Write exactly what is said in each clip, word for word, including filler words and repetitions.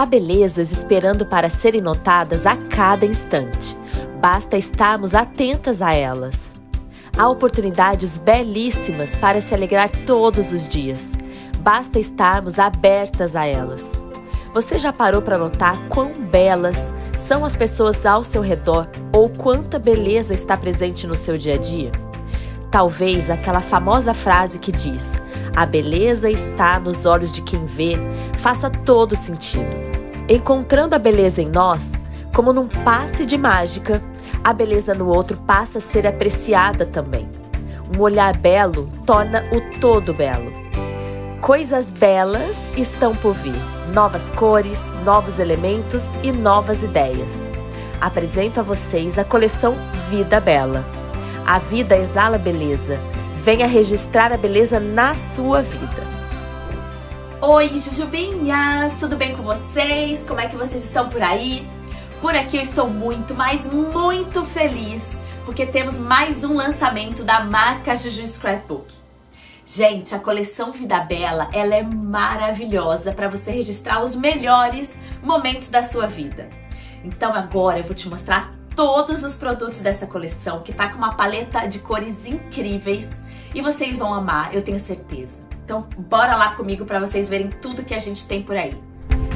Há belezas esperando para serem notadas a cada instante. Basta estarmos atentas a elas. Há oportunidades belíssimas para se alegrar todos os dias. Basta estarmos abertas a elas. Você já parou para notar quão belas são as pessoas ao seu redor ou quanta beleza está presente no seu dia a dia? Talvez aquela famosa frase que diz: "A beleza está nos olhos de quem vê", faça todo sentido. Encontrando a beleza em nós, como num passe de mágica, a beleza no outro passa a ser apreciada também. Um olhar belo torna o todo belo. Coisas belas estão por vir. Novas cores, novos elementos e novas ideias. Apresento a vocês a coleção Vida Bela. A vida exala beleza. Venha registrar a beleza na sua vida. Oi, Jujubinhas! Tudo bem com vocês? Como é que vocês estão por aí? Por aqui eu estou muito, mas muito feliz, porque temos mais um lançamento da marca Juju Scrapbook. Gente, a coleção Vida Bela, ela é maravilhosa para você registrar os melhores momentos da sua vida. Então agora eu vou te mostrar todos os produtos dessa coleção, que tá com uma paleta de cores incríveis e vocês vão amar, eu tenho certeza. Então bora lá comigo para vocês verem tudo que a gente tem por aí.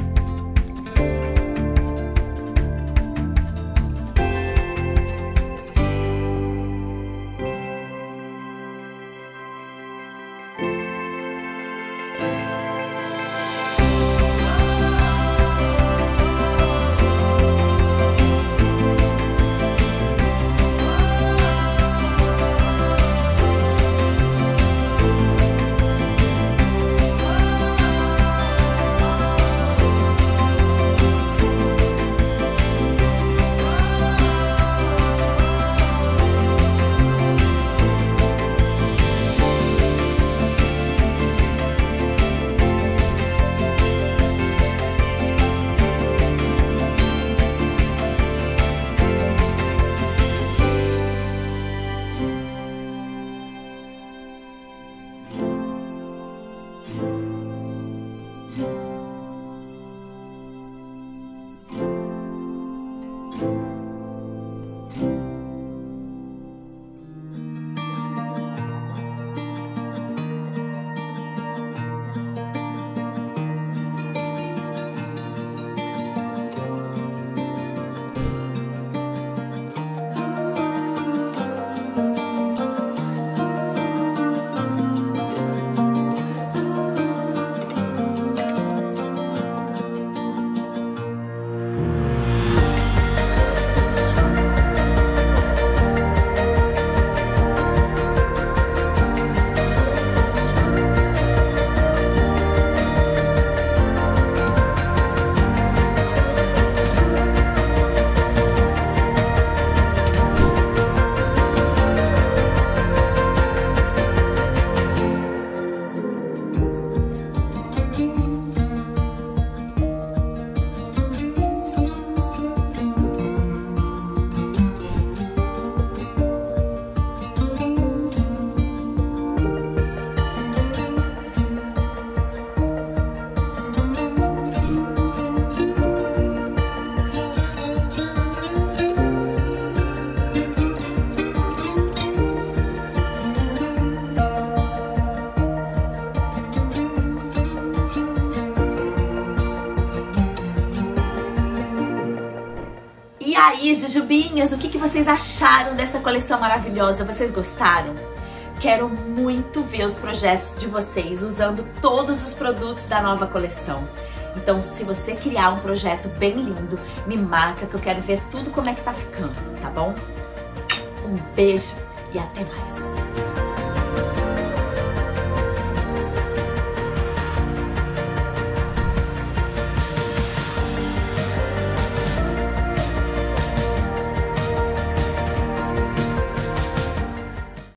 E aí, Jujubinhas, o que, que vocês acharam dessa coleção maravilhosa? Vocês gostaram? Quero muito ver os projetos de vocês usando todos os produtos da nova coleção. Então, se você criar um projeto bem lindo, me marca que eu quero ver tudo como é que tá ficando, tá bom? Um beijo e até mais!